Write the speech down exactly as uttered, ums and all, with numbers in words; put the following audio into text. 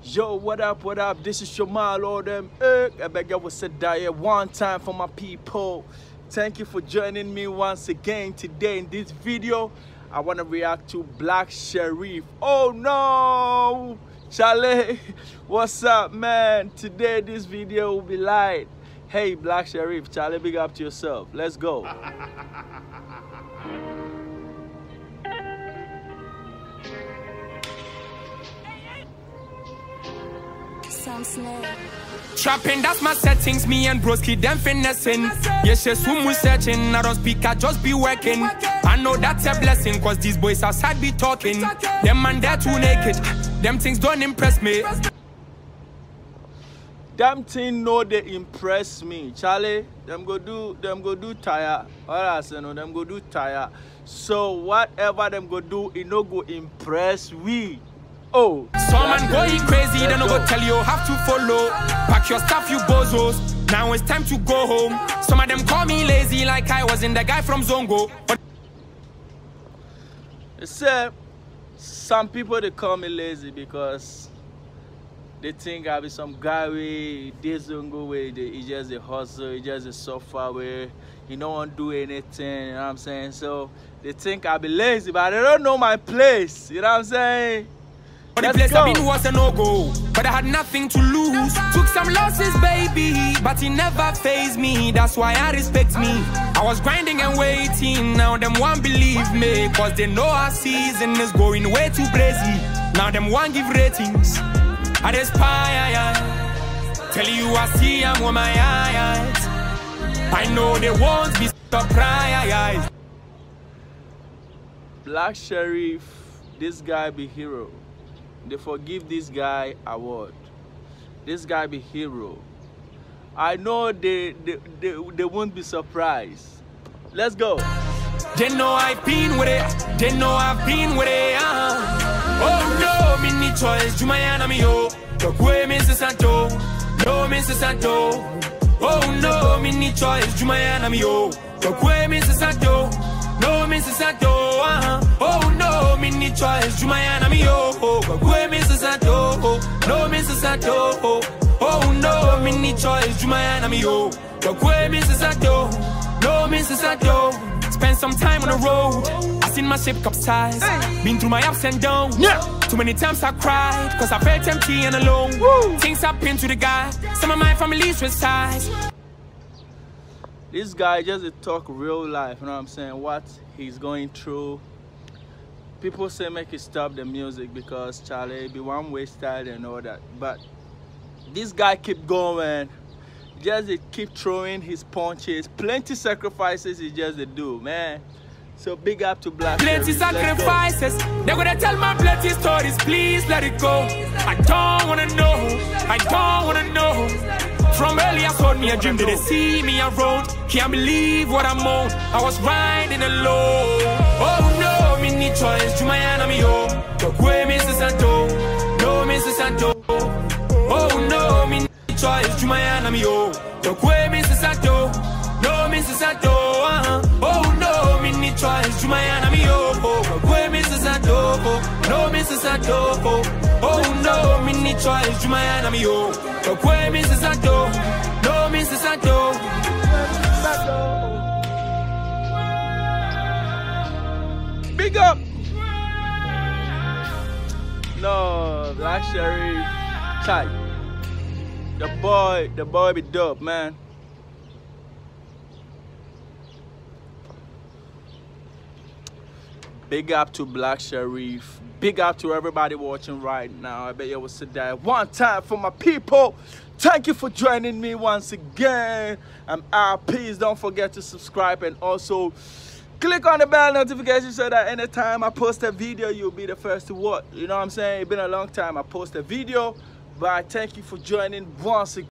Yo, what up, what up? This is Shamal or them. Eh, I beg you will sit down here one time for my people. Thank you for joining me once again today. In this video, I want to react to Black Sherif. Oh no! Charlie, what's up, man? Today, this video will be light. Hey, Black Sherif, Charlie, big up to yourself. Let's go. Trapping, that's my settings. Me and broski, them finessing. Yes, yes, whom we searching. I don't speak, I just be working. I know that's a blessing, cause these boys outside be talking. Them man, they're too naked. Them things don't impress me. Them thing know they impress me. Charlie, them go do, them go do tire. All I say, no, them go do tire. So whatever them go do, it no go impress we. Oh, some man going crazy, then I go tell you have to follow. Pack your stuff, you bozos. Now it's time to go home. Some of them call me lazy, like I wasn't the guy from Zongo. But except some people they call me lazy because they think I be some guy way they Zongo way. They he just a hustle, he just a suffer way. He don't want to do anything. You know what I'm saying? So they think I be lazy, but they don't know my place. You know what I'm saying? But the place I've been was a no-go, but I had nothing to lose. Took some losses, baby, but it never fazed me. That's why I respect me. I was grinding and waiting, now them won't believe me, cause they know our season is going way too crazy. Now them won't give ratings. I aspire, tell you I see I'm with my eyes. I know they won't be surprised. Black Sherif, this guy be hero. They forgive this guy award. This guy be hero. I know they they, they they won't be surprised. Let's go. They know I've been with it. They know I've been with it. Uh. Oh no, me need choice. Jumayana me yo. The way me se santo. No me se santo. Oh no, me need choice. Jumayana me yo. The way me se santo. No me se santo. Uh. Oh no, me need choice. Jumayana me yo. No, Mister Sato. Oh no, me need choice. Jumayana me yo. The way, Mister Sato. No, Mister Sato. Spend some time on the road. I seen my ship capsize. Hey. Been through my ups and downs. Yeah. Too many times I cried, cause I felt empty and alone. Woo. Things happen to the guy. Some of my family's with size. This guy just talk real life, you know what I'm saying? What he's going through. People say make it stop the music because Charlie be one way style and all that, but this guy keep going, just keep throwing his punches. Plenty sacrifices he just do, man. So big up to Black Plenty Sherif. sacrifices. They're gonna tell my plenty stories. Please let it go. I don't wanna know. I don't wanna know. From early I told me a dream. Did they see me around? Can't believe what I'm on. I was riding alone. Oh no, me need choice. Jumayana me yo. The way Mister Santo. No Mister Santo. Oh no, me need choice. Jumayana me yo. The way Mister Santo. No Mister Santo. Uh-huh. Oh no, me need choice. Jumayana me yo. The way Mister Santo. No Mister Santo. Oh no, me need choice. Jumayana me yo. The way Mister Santo. No Mister Santo. Big up. No, Black Sherif. Tight. The boy, the boy be dope, man. Big up to Black Sherif. Big up to everybody watching right now. I bet you will sit there one time for my people. Thank you for joining me once again. I'm out. Please don't forget to subscribe and also click on the bell notification so that anytime I post a video, you'll be the first to watch. You know what I'm saying? It's been a long time I post a video, but I thank you for joining once again.